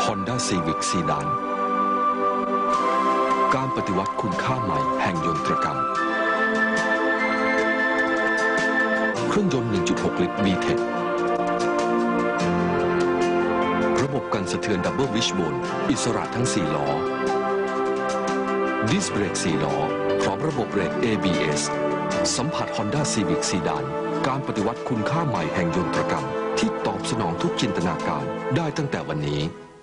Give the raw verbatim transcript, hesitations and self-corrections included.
Honda Civic Sedan การปฏิวัติคุณค่าใหม่แห่งยนตรกรรมเครื่องยนต์ หนึ่งจุดหก ลิตร บี เทค ระบบกันสะเทือนดับเบิลวิชโบนอิสระทั้งสี่ล้อดิสเบรกสี่ล้อพร้อมระบบเบรก เอ บี เอส สัมผัส Honda Civic Sedan การปฏิวัติคุณค่าใหม่แห่งยนตรกรรมที่ตอบสนองทุกจินตนาการได้ตั้งแต่วันนี้